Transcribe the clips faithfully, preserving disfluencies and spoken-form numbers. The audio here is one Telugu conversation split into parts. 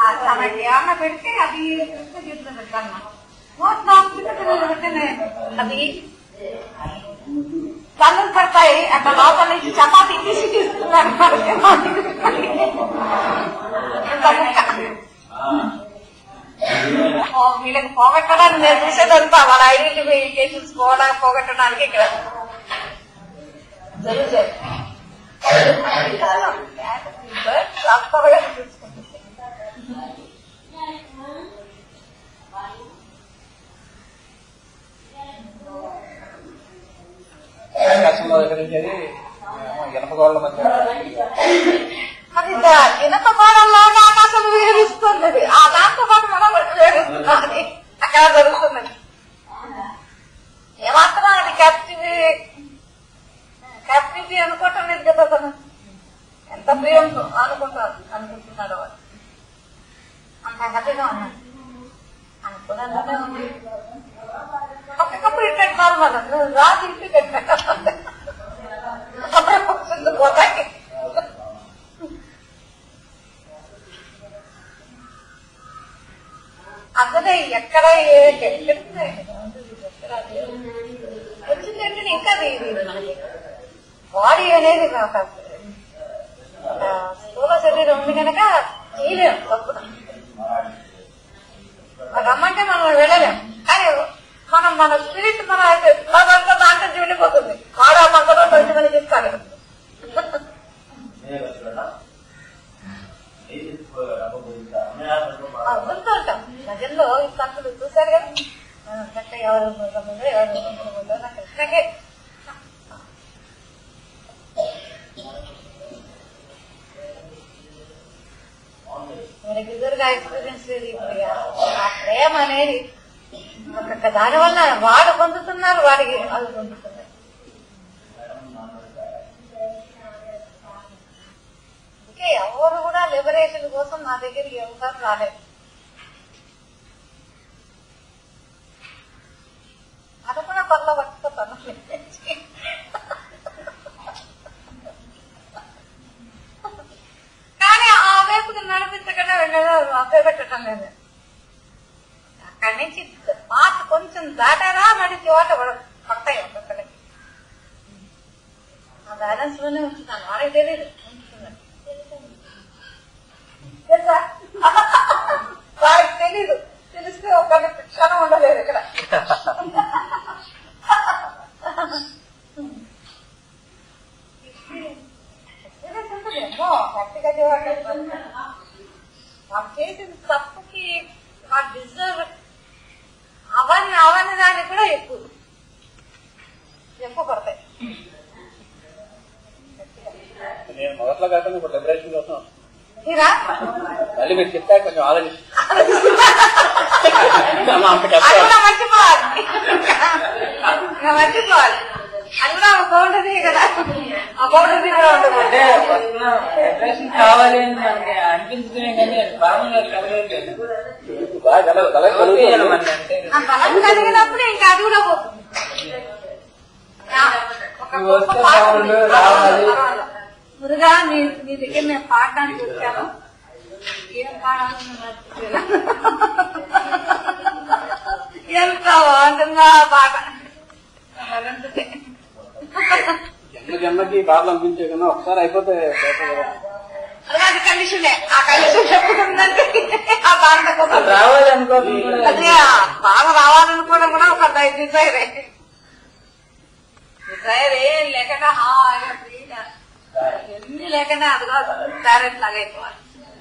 తనకి ఏమన్నా పెడితే అది చేతిలో పెట్టాను. పెట్టినే అది కళ్ళు పడతాయి. అట్లా లోపల నుంచి చపాతీ తీసి తీసుకున్నాను. వీళ్ళకి పోగొట్టడానికి నేను చూసేదంతా వాళ్ళ ఐడెంటిఫికేషన్స్ పోవడా పోగొట్టడానికి ఇక్కడ జరుగుతుంది. ఇనపగోళ్ళ మధ్య అది ఇనపగోళంలోనే ఆకాశం వేరుస్తుంది. ఆ దాంతో పాటు మనం వేరుస్తుంది. అక్కడ జరుగుతున్నది. ఏమాత్రం అది క్యాప్టివి క్యాప్టివిటీ అనుకోవటం లేదు కదా. తను ఎంత ప్రియం అనుకుంటారు అనుకుంటున్నాడు వాడు. అంత హ్యాపీగా ఉన్నాడు అనుకున్నదే ఉంది. ఒక్కొక్కప్పుడు ఇట్లా కాదు మనం రాజు ఇంటి పెట్టాలి పోతాయి. అసలే ఎక్కడ వచ్చిందంటే ఇంకా బాడీ అనేది స్థూల శరీరం ఉంది కనుక చేయలేము తప్పున. రమ్మంటే మనం వెళ్ళలేము. కానీ మనం మన స్పిరిట్ మన దాంట్లో దాంట్లో వెళ్ళిపోతుంది. వాడు ఆ మందలో వచ్చి మనం చెప్తారు. వదులుతూ ఉంటాం ప్రజల్లో ఈ సంతులు చూశారు కదా. ఎవరు ఎవరు కృష్ణకే మనకి ఎదురుగా ఎక్స్పీరియన్స్ లేదు. ఇప్పుడు ఆ ప్రేమ అనేది ఒక్కొక్క దాని వల్ల వాడు పొందుతున్నారు, వాడికి అది పొందుతున్నారు. అందుకే ఎవరు కూడా లిబరేషన్ కోసం నా దగ్గరికి ఎవరు రాలేదు. అది కూడా పనుల పట్టుకుతాను. కానీ ఆ వైపుకి నడిపించకుండా వెళ్ళడం అప్పపెట్టడం లేదు. అక్కడి నుంచి మాట కొంచెం దాటారా నడిచి వాట పడతాయి ఒక్కొక్కడికి. ఆ బ్యాలెన్స్ లోనే ఉంచుతాను. వాడికి తెలియదు ఉంచుతున్నాను తెలుసా. వాడికి తెలీదు. తెలిస్తే ఒక క్షణం ఉండలేదు ఇక్కడ. గట్టిగా వాళ్ళు చేసిన తప్పుకి వాళ్ళు డిజర్వ్ అవన్నీ అవన్నీ దానికి కూడా ఎక్కువ ఎక్కువ పడతాయి. నేను మొదట్లో కాకుండా ఇప్పుడు లిబరేషన్ కోసం మీరా మళ్ళీ మీరు చెప్తా కొంచెం ఆలోచిస్తాను. మర్చిపోవాలి మర్చిపోవాలి అది కూడా ఒక బౌండరీ కదా. ఆ బౌండరీ కూడా ఉండదు. లిబరేషన్ కావాలి అని అనిపించుకునే కానీ బాగా కలగలేదు. బలం కలిగినప్పుడు ఇంకా అది కూడా పోతుంది. మురుగా నీ నీ దగ్గర నేను పాడడానికి వచ్చాను. ఏం పాడాలని మర్చిపోయా. ఎంత బాగుంటుందా పాట. జన్మ జన్మకి బాధలు అనిపించే కన్నా ఒకసారి అయిపోతే అది కండిషనే. ఆ కండిషన్ చెప్పుకుందంటే ఆ బాధ రావాలనుకో. అదే బాగా రావాలనుకోవడం కూడా ఒక డిజైరే. డిజైర్ ఏం లేకుండా హాయిగా ఫ్రీగా ఎన్ని లేకుండా అదిగా టాలెంట్ లాగా అయిపోవాలి.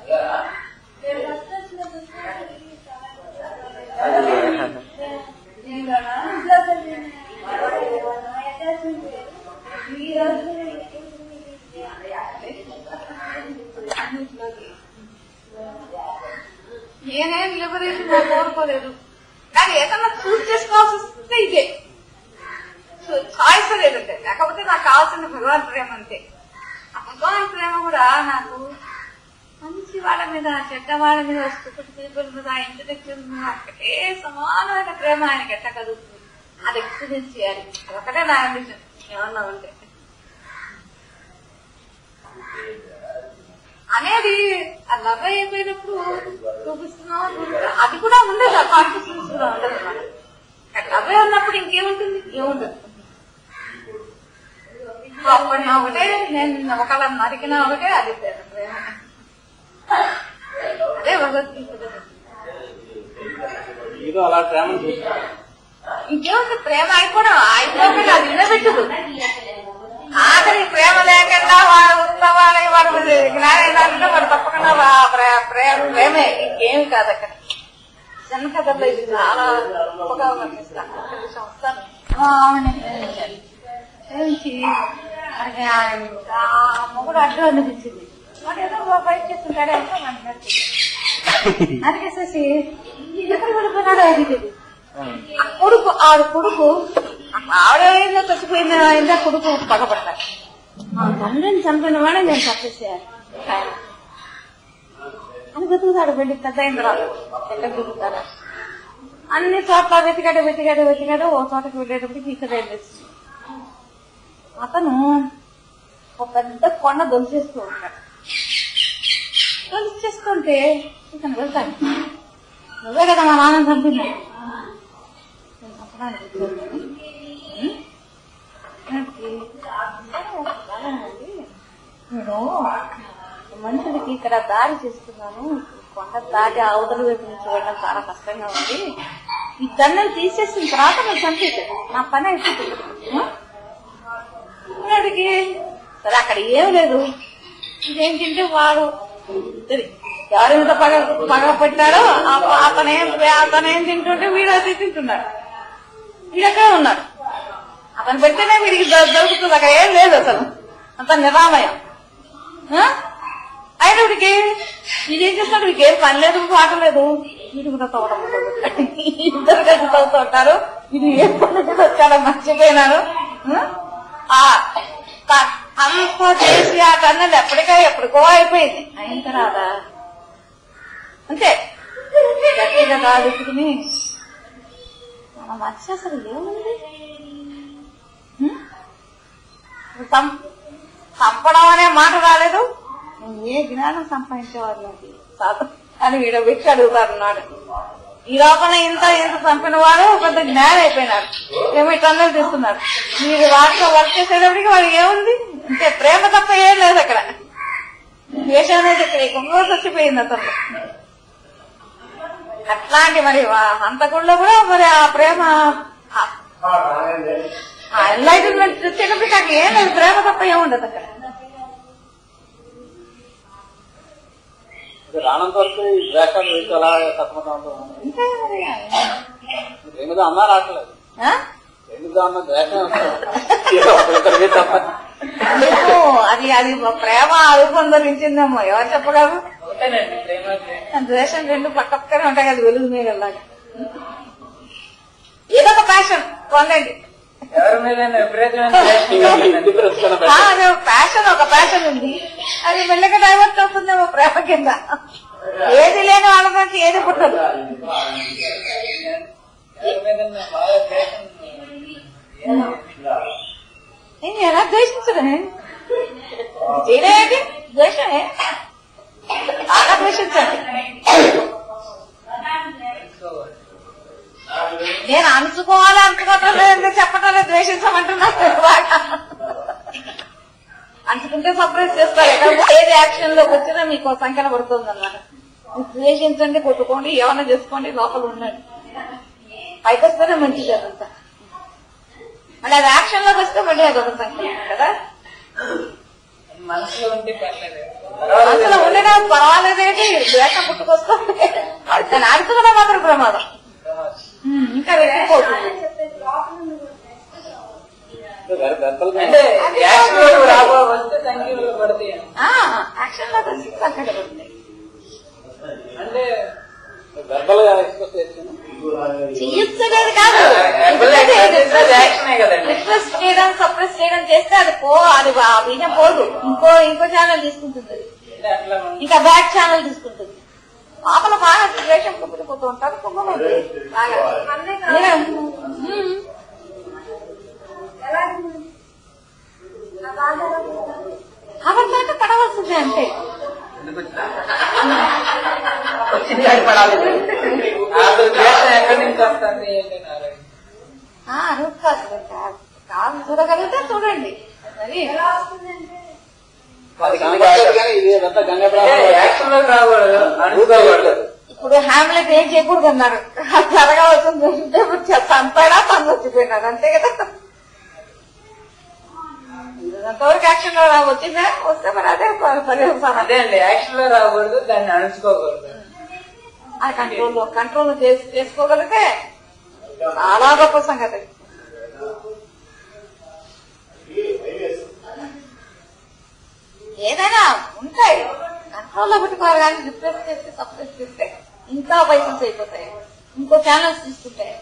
నేనేం లిబరేషన్ కోరుకోలేదు. కానీ ఏదన్నా చూస్ చేసుకోవాల్సి వస్తే ఇదే చాయిస్ లేదంటే. లేకపోతే నాకు కావాల్సిన భగవాన్ ప్రేమ అంతే. ఆ భగవాన్ ప్రేమ కూడా నాకు మంచి వాళ్ళ మీద చెడ్డ వాళ్ళ మీద వస్తువుల మీద ఇంటి దగ్గర మీద ఒకటే సమానమైన ప్రేమ ఆయనకి ఎట్ట కదుగుతుంది. అది ఎక్స్పీరియన్స్ చేయాలి. ఒకటే నా అంబిషన్. ఏమన్నా ఉంటే అనేది ఆ లవ్ అయిపోయినప్పుడు చూపిస్తున్నాం. అది కూడా ఉండదు, ఆ కాన్షియస్నెస్ కూడా ఉండదు అన్నమాట. లవ్ ఉన్నప్పుడు ఇంకేముంటుంది, ఏముండదు. అప్పటినా ఒకటే, నేను ఒకళ్ళ నరికినా ఒకటే, అది ప్రేమ. అదే భగవద్గీత. అలా ప్రేమ ఇంకేముంది, ప్రేమ అయిపోవడం అయిపోకుండా అది నిలబెట్టదు. ఆఖరి ప్రేమ లేకుండా వాడు ఉత్తవాళ్ళ వాడు జ్ఞానం వాడు తప్పకుండా ప్రేమ ప్రేమే, ఇంకేమి కాదు. అక్కడ చిన్న కథల్లో ఇది చాలా గొప్పగా వర్ణిస్తాను. వస్తాను ప్రేమించి ఆ మొగుడు అడ్డు అనిపించింది. వాడు ఏదో బయట చేస్తుంటాడే అంటే మనకి నచ్చింది. నరికేసేసి ఎక్కడ పడిపోయినాడో అది ఆ కొడుకు ఆవిడ కొడుకు ఆవిడ చచ్చిపోయింది అయిందా కొడుకు పగపడతాడు. ఆ తండ్రిని చనిపోయిన వాడే నేను చంపేసేయాలి అని వెతుకుతాడు. వెళ్ళి పెద్ద అయిన తర్వాత ఎక్కడ వెతుకుతాడు, అన్ని చోట్ల వెతికాడు వెతికాడు వెతికాడు ఓ చోటకి వెళ్ళేటప్పటికి ఇక్కడ వెళ్ళేసి అతను ఒక పెద్ద కొండ దొలిచేస్తూ ఉంటాడు. దొలిచేస్తుంటే ఇతను వెళ్తాడు, నువ్వే కదా మా నాన్న చంపింది. నేను మనుషులకి ఇక్కడ దారి చేస్తున్నాను, కొండ దాటి అవతల వైపు నుంచి వెళ్ళడం చాలా కష్టంగా ఉంది. ఈ దండలు తీసేసిన తర్వాత నేను చంపేసాను, నా పని అయిపోతుంది. వాడికి సరే అక్కడ ఏం లేదు, ఇదేంటంటే వాడు ఎవరి మీద పగ పగ పెట్టాడో అతనేం అతనేం తింటుంటే వీడు అది తింటున్నాడు. వీడకే ఉన్నాడు, అతను పెడితేనే వీడికి దొరుకుతుంది. అక్కడ ఏం లేదు అసలు, అంత నిరామయం. ఆయన వీడికి వీడు ఏం చేస్తాడు, వీడికి ఏం పని లేదు పాట లేదు. వీడు కూడా తోట ఇద్దరు కలిసి తవ్వుతూ ఉంటారు. వీడు ఏం పని వచ్చాడో మర్చిపోయినాడు. అంత చేసి ఆ కన్నెలు ఎప్పటికో ఎప్పటికో అయిపోయింది. అయిన తర్వాత అంతే గట్టిగా కాదుకుని మన మనిషి అసలు ఏముంది, చంపడం అనే మాట రాలేదు. నువ్వు ఏ జ్ఞానం సంపాదించేవాడు సాధన అని వీడ వ్యక్తి అడుగుతారన్నాడు. ఈ లోపల ఇంత ఇంత చంపిన వాడు పెద్ద జ్ఞానం అయిపోయినాడు. ఏమో ఇట్లా తీసుకున్నాడు. మీరు వాటిలో వర్క్ చేసేటప్పటికి వాడికి ఏముంది, అంటే ప్రేమ తప్ప ఏం లేదు అక్కడ. ద్వేషం అనేది ఇక్కడ ఎక్కువ చచ్చిపోయింది అతను. అట్లాంటి మరి హంతకుల్లో కూడా మరి ఆ ప్రేమ ఎన్లైటన్మెంట్ వచ్చేటప్పటికి అక్కడ ఏం లేదు, ప్రేమ తప్ప ఏముండదు అక్కడ. రానంత వరకు ఈ ద్వేషాలు వేసి అలా సతమతం ఎందుకు అన్నా రావట్లేదు, ఎందుకు అన్న ద్వేషం తప్ప అది అది ప్రేమ అనుబంధించిందేమో ఎవరు చెప్పగలరు. ద్వేషం రెండు పక్క పక్కనే ఉంటాయి కదా, వెలుగు మీదలాగా. ఏదో ఒక ప్యాషన్ పొందండి, ప్యాషన్ ఒక ప్యాషన్ ఉంది, అది మెల్లగా డైవర్ట్ అవుతుందేమో ప్రేమ కింద. ఏది లేని వాళ్ళకి ఏది పుట్టదు. నేను ఎలా ద్వేషించడే చేయలేంటి, ద్వేషమే బాగా ద్వేషించండి. నేను అంచుకోవాలి అంచుకోవటం లేదు, చెప్పటం లేదు, ద్వేషించమంటున్నాను బాగా. అంచుకుంటే సపరేట్ చేస్తారు. ఏది యాక్షన్ లోకి వచ్చినా మీకు సంఖ్యన పడుతుంది అన్నమాట. ద్వేషించండి, కొట్టుకోండి, ఏమన్నా చేసుకోండి, లోపల ఉండండి. పైకి వస్తేనే మంచిది అదంతా. మళ్ళీ అది యాక్షన్ లోకి వస్తే మళ్ళీ అది ఒక సంఖ్య కదా. మనసులో ఉంటే పర్లేదు, మనసులో ఉండేనా పర్వాలేదేంటి, ద్వేషం పుట్టుకొస్తుంది. దాన్ని అడుచుకోవడం మాత్రం ప్రమాదం. ఇంకా వెళ్ళిపోతుంది. అంటే యాక్షన్ లో రాబోతే సంఖ్యలు పడతాయి. యాక్షన్ లో సంఖ్యలు పడుతుంది. అంటే చెయ్యొచ్చలేదు కాదు, రిక్వెస్ట్ చేయడం సప్రెస్ చేయడం చేస్తే అది పో, అది బీజం పోదు. ఇంకో ఇంకో ఛానల్ తీసుకుంటుంది, ఇంకా బ్యాక్ ఛానల్ తీసుకుంటుంది. లోపల బాగా ద్వేషం కుమ్మిడిపోతూ ఉంటారు. కుమ్మలు బాగా అబద్ధాన్ని పడవలసిందే. అంటే వచ్చింది పడాలి. ఎక్కడి నుంచి వస్తుంది ఏంటన్నారు రూట్ కాదు కాదు చూడగలిగితే చూడండి. మరి ఇప్పుడు హ్యామ్లెట్ ఏం చేయకూడదు అన్నారు. జరగవలసింది చంపాడా తను వచ్చిపోయినాడు అంతే కదా. అంతవరకు యాక్షన్ లో వచ్చిందా వస్తే మరి అదే పరిస్థితి. అదే అండి యాక్షన్ లో రాకూడదు, దాన్ని అణుచుకోకూడదు. ఆ కంట్రోల్ కంట్రోల్ చేసుకోగలిగితే చాలా గొప్ప సంగతి. ఏదైనా ఉంటాయి కంట్రోల్లో పెట్టుకోవాలి కానీ రిప్రెస్ చేస్తే సప్రెస్ చేస్తే ఇంకా వైసెన్స్ అయిపోతాయి, ఇంకో ఛానల్స్ తీసుకుంటాయి.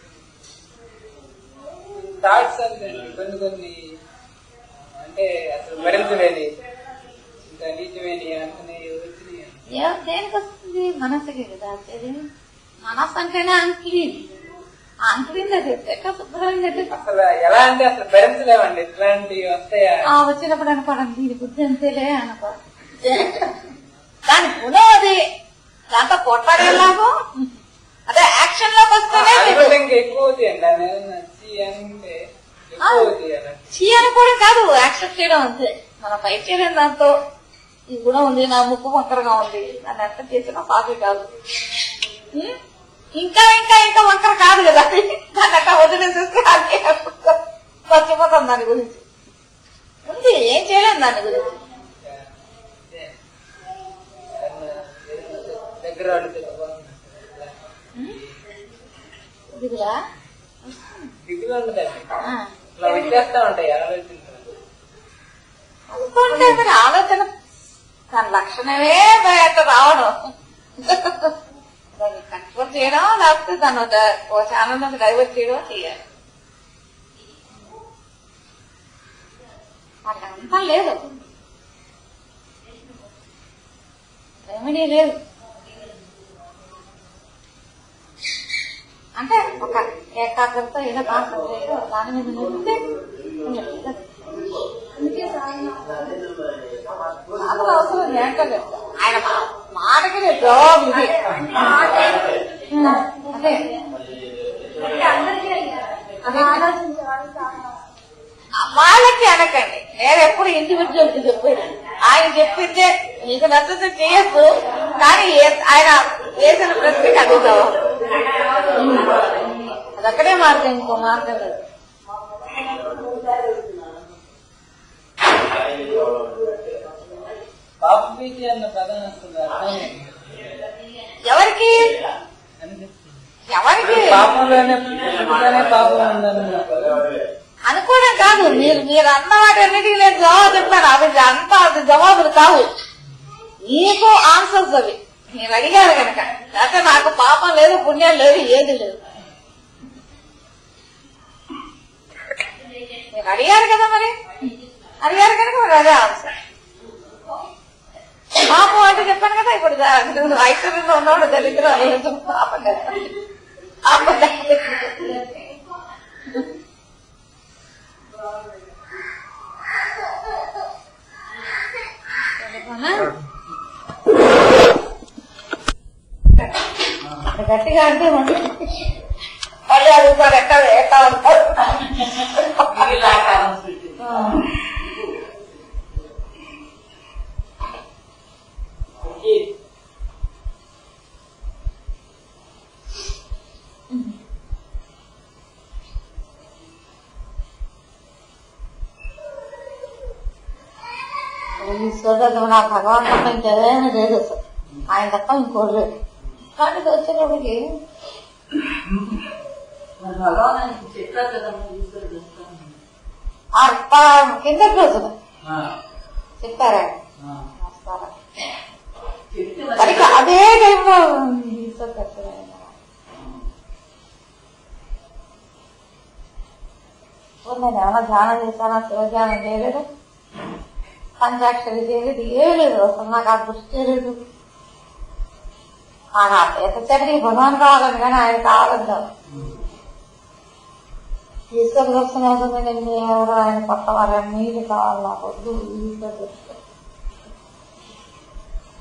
థాట్స్ అంటే కొన్ని కొన్ని అంటే అసలు భరించలేని ఇంకా నీచమేని అనుకునే వచ్చినాయి. దేనికి వస్తుంది? మనసుకి కదా వచ్చేది. మనసు అంటేనే అన్క్లీన్. అన్క్లీన్ ఎట్లా శుభ్రంగా అసలు ఎలా అంటే అసలు భరించలేమండి ఇట్లాంటివి వస్తాయా. వచ్చినప్పుడు అనుకోవడం దీని బుద్ధి అంతేలే అనుకో. దాని గుణం అది, దాంతో కొట్టాడేలాగో అదే యాక్షన్ లోకి వస్తేనే ఇంకా ఎక్కువ అవుతాయండి. అంటే చీ అనుకోవడం కాదు, యాక్సెప్ట్ చేయడం అంతే. మనం ఫైట్ చేయడం దాంతో ఈ గుణం ఉంది, నా ముక్కు వంకరగా ఉంది, దాన్ని అర్థం చేసిన సాగు కాదు. ఇంకా ఇంకా ఇంకా వంకర కాదు కదా, దాన్ని అట్లా వదిలేసేస్తే అదే మర్చిపోతాం దాని గురించి. ఉంది ఏం చేయలేము దాని గురించి. దగ్గర దిగులా దిగులు ఉండదండి, ఇట్లా వచ్చేస్తా ఉంటాయి ఆలోచించాలి. అనుకోండి మరి ఆలోచన దాని లక్షణమే బయట రావడం. దాన్ని కంట్రోల్ చేయడం లేకపోతే దాన్ని ఒక ఛానల్ నుంచి డైవర్ట్ చేయడం చేయాలి. అట్లంతా లేదు, రెమెడీ లేదు. అంటే ఒక ఏకాగ్రత ఏదో కాన్సంట్రేట్ దాని మీద నిలిస్తే అవసరం ఏంటలేదు. ఆయన మాటకి జవాబు ఇది. అదే వాళ్ళకి అనకండి, నేను ఎప్పుడు ఇండివిజువల్ కి చెప్పేది. ఆయన చెప్పిందే మీకు నచ్చితే చేయొచ్చు, కానీ ఆయన వేసిన ప్రశ్నకి అది జవాబు. అదక్కడే మార్గం, ఇంకో మార్గం లేదు. పాపభీతి అన్న పదం వస్తుంది ఎవరికి ఎవరికి పాపంలోనే పాపం ఉందని అనుకోవడం కాదు. మీరు మీరు అన్న వాటి అన్నిటికీ నేను జవాబు చెప్తాను. అవి అంతా అది జవాబులు కావు, నీకు ఆన్సర్స్ అవి. మీరు అడిగారు కనుక, లేకపోతే నాకు పాపం లేదు, పుణ్యం లేదు, ఏది లేదు. మీరు అడిగారు కదా, మరి అడిగారు కనుక మరి అదే ఆన్సర్. పాపం అంటే చెప్పాను కదా. ఇప్పుడు ఐశ్వర్యంలో ఉన్నవాడు దరిద్రం అనేది పాపం కదా. గట్టిగా అంటే మళ్ళీ అడుగుతారు ఎట్ట ఎట్టా ఉంటారు. ఈశ్వరుడు నాకు భగవాన్ తప్ప ఇంకేదైనా లేదు అసలు, ఆయన తప్ప ఇంకోటి లేదు. కానీ వచ్చేటప్పటికి కింద రోజులు చెప్పారా మరి అదే టైంలో నేను ఏమన్నా ధ్యానం చేశానా, శివధ్యానం చేయలేదు, పంచాక్షరి చేయలేదు, ఏం లేదు. అసలు నాకు ఆ దృష్టి లేదు. ఎంతసేపటి భగవాన్ కావాలని కానీ ఆయన కావద్దాం. ఈశ్వర దర్శనం అవుతుంది కానీ ఎవరు ఆయన కొత్త వారు నీళ్ళు కావాలి నాకు వద్దు. ఈశ్వర దర్శనం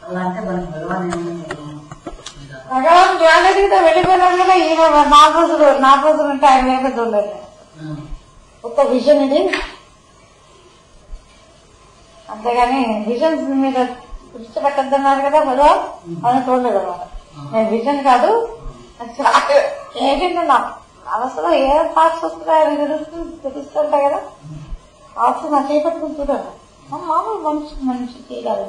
అలా అంటే మనకి భగవాన్ భగవాన్ జ్వాలరీతో వెళ్ళిపోయినాడు కదా. ఈయన నాలుగు రోజులు నాలుగు రోజులు ఉంటే ఆయన లేక చూడలేదు. ఒక్క విజన్ ఇది, అంతేగాని విజన్స్ మీద దృష్టి పెట్టద్దన్నారు కదా భగవాన్, అని చూడలేదు అనమాట. నేను విజన్ కాదు ఏంటంటే నా అవసరం ఏ పార్ట్స్ వస్తున్నాయని తెలుస్తూ తెలుస్తుంటాయి కదా, పార్ట్స్ నా చేపట్టుకుని చూడాలి. మామూలు మనిషి మనిషి తీయాలి,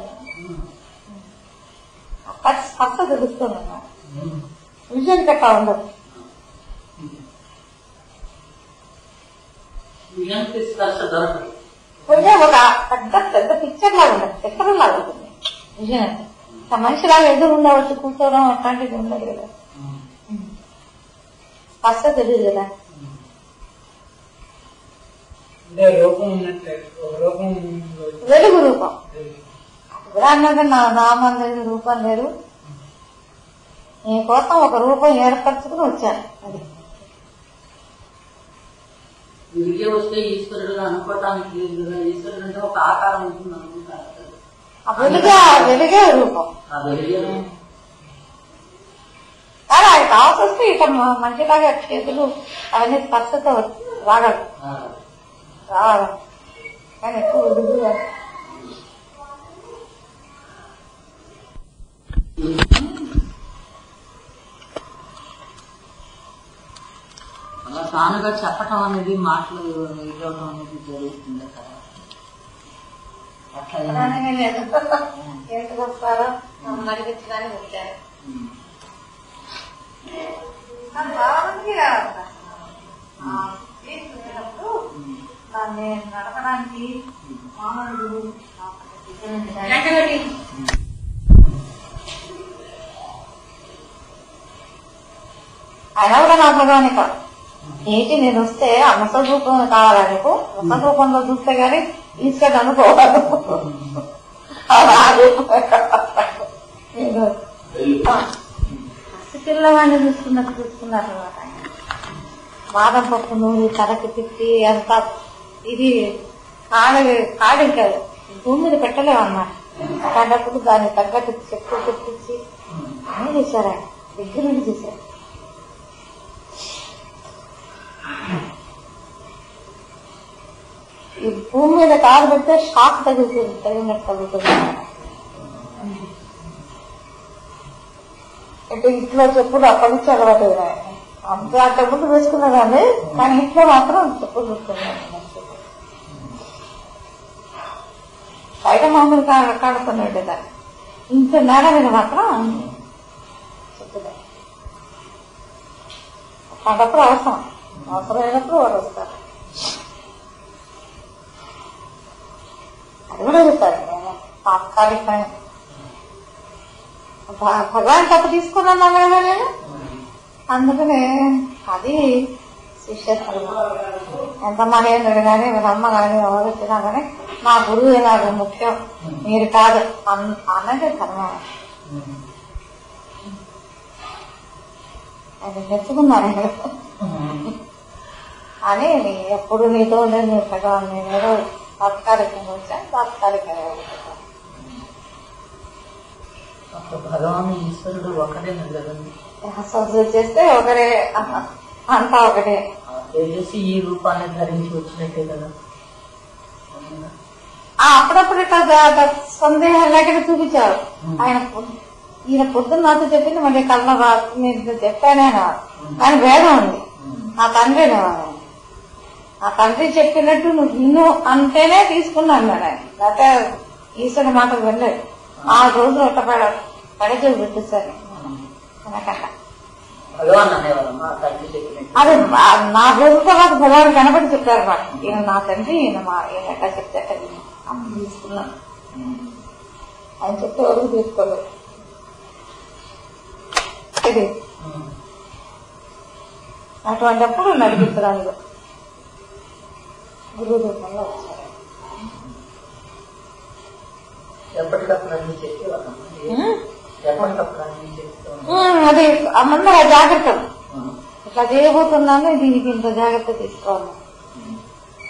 స్పర్శ తెలుస్తుంది అన్నమాట. విజన్ కట్టా ఉండదు. కొంచెం ఒక పెద్ద పెద్ద పిక్చర్ లాగా ఉండదు, చక్రం లాగా ఉంటుంది విజన్ అంటే. మనిషిలాగా ఎదురు ఉండవచ్చు, కూర్చోవడం అట్లాంటిది ఉండదు కదా, స్పర్శ తెలియదు కదా. వెలుగు రూపం అన్నది నా నామం లేదు, రూపం లేదు. నీ కోసం ఒక రూపం ఏర్పరచుకుని వచ్చాను. అది వెలిగే వస్తే ఈశ్వరుడు అనుకోవటానికి లేదు కదా. ఈశ్వరుడు అంటే ఒక ఆకారం ఉంటుంది అనుకుంటారు. వెలుగే వెలుగే రూపం. కానీ ఆయన కావాల్సి వస్తే ఇక మంచిలాగా చేతులు అవన్నీ స్పర్శతో రాగలరు రావాలి, కానీ ఎక్కువ వెలుగు అలా తానుగా చెప్పటం అనేది మాటలు ఇవ్వడం అనేది జరుగుతుంది కదా. అట్లా ఎందుకు వస్తారో నడిపించడానికి వచ్చారు. దాన్ని నడపడానికి మామూలు ఆయన కూడా నా భగవాని కాదు. ఏంటి నేను వస్తే అమసల రూపం కావాలా నీకు? అమసల రూపంలో చూస్తే గానీ తీసుకెళ్ళి అనుకోవాలి. పిల్లవాడిని చూసుకున్నట్టు చూసుకున్నారు అనమాట. ఆయన బాదం పప్పు నూనె తలకి తిప్పి అంతా ఇది కాడి కాడి కాదు, భూమి మీద పెట్టలేము అన్నమాట. అలాంటప్పుడు దాన్ని తగ్గట్టు చెట్టు తెప్పించి అన్నీ చేశారు. ఆయన దగ్గర నుండి చేశారు. ఈ భూమి మీద కాలు పెడితే షాక్ తగులుతుంది, తగినట్టు తగులుతుంది. అంటే ఇంట్లో చెప్పులు అప్పటి నుంచి అలవాటు అంతే. ఆ చెప్పులు వేసుకున్నాను కానీ ఇంట్లో మాత్రం చెప్పులు వేసుకున్నాను. బయట మామూలు కాడుకున్నాడు కదా, ఇంత నేల మీద మాత్రం చెప్పులే. అలాంటప్పుడు అవసరం అవసరమైనప్పుడు వాడు వస్తారు. అది కూడా చెప్తారు తాత్కాలికమైన భగవాన్ తప్ప తీసుకున్నాను కదా నేను. అందుకనే అది శిష్యత్వం. ఎంత మనేంద్రుడు కానీ అమ్మ కానీ ఎవరు వచ్చినా కానీ నా గురువు నాకు ముఖ్యం, మీరు కాదు అన్నది ధర్మం. అది మెచ్చుకున్నాను అని. ఎప్పుడు నీతో నేను భగవాన్ నేను ఏదో తాత్కాలికంగా వచ్చాను, తాత్కాలికంగా భగవాన్ ఈశ్వరుడు ఒకటే కదండి. సంస్కృతి చేస్తే ఒకరే, అంతా ఒకటే. తెలిసి ఈ రూపాన్ని ధరించి వచ్చినట్టే కదా. అప్పుడప్పుడు ఇట్లా సందేహం లేకుండా చూపించారు ఆయన. ఈయన పొద్దున్న నాతో చెప్పింది మళ్ళీ కళ్ళ నేను చెప్పానే కానీ భేదం ఉంది. నా తండ్రి నా తండ్రి చెప్పినట్టు నువ్వు విను అంటేనే తీసుకున్నాను నేను. ఆయన లేకపోతే ఈశ్వరుడి మాటలు వెళ్ళలేదు. ఆ రోజులు ఒక పడేసి పెట్టేశారు అనకన్నా. అదే నా రోజుల తర్వాత భగవాన్ కనబడి చెప్పారు మాట. ఈయన నా తండ్రి, ఈయన మా ఈయన ఎట్లా చెప్తే అట్లా తీసుకున్నాను. ఆయన చెప్తే వరకు తీసుకోలేదు. ఇది అటువంటిప్పుడు నడిపించడానికి గురువు రూపంలో వచ్చారు. అది ముందర జాగ్రత్తలు ఇట్లా చేయబోతున్నాను, దీనికి ఇంత జాగ్రత్త తీసుకోవాలి.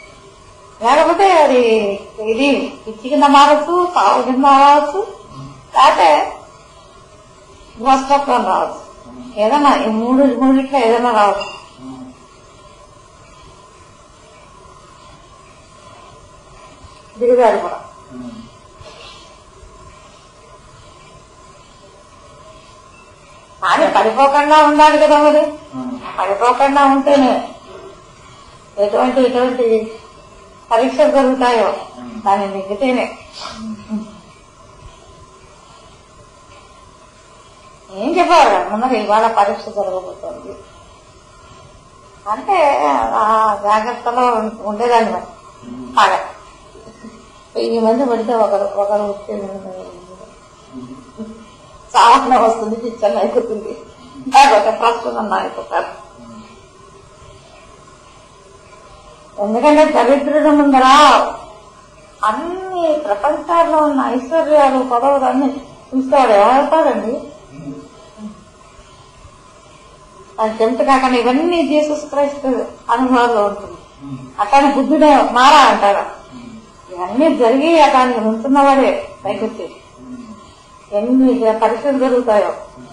లేకపోతే అది ఇది పిచ్చి కింద మారచ్చు, సాగు కింద మారవచ్చు, కాకపోతే ద్వష్టత్వం రావచ్చు, ఏదైనా ఈ మూడు మూడిట్లో ఏదైనా రావచ్చు. దిగుదారు కూడా కానీ పడిపోకుండా ఉండాలి కదా. మరి పడిపోకుండా ఉంటేనే ఎటువంటి ఎటువంటి పరీక్షలు జరుగుతాయో దాన్ని నెగ్గితేనే. ఏం చెప్పారు మరి ఇవాళ పరీక్ష జరగబోతోంది అంటే ఆ జాగ్రత్తలో ఉండేదాన్ని. మరి బాగా వెయ్యి మంది పడితే ఒకరు ఒకరు వచ్చే చాలా వస్తుంది, పిచ్చర్ అయిపోతుంది, లేకపోతే ప్రస్తుతం అయిపోతారు. ఎందుకంటే దరిద్రుడు ముందర అన్ని ప్రపంచాల్లో ఉన్న ఐశ్వర్యాలు పదవులు అన్ని చూస్తాడు. ఏమవుతాడండి అది టెంప్ట్ కాకుండా ఇవన్నీ జీసస్ క్రైస్ట్ అనుభవాల్లో ఉంటుంది. అతని బుద్ధుడే మారా అంటారా, ఇవన్నీ జరిగి అతనికి ఉంటున్నవాడే పైకి వచ్చేది. ఎన్ని పరీక్షలు జరుగుతాయో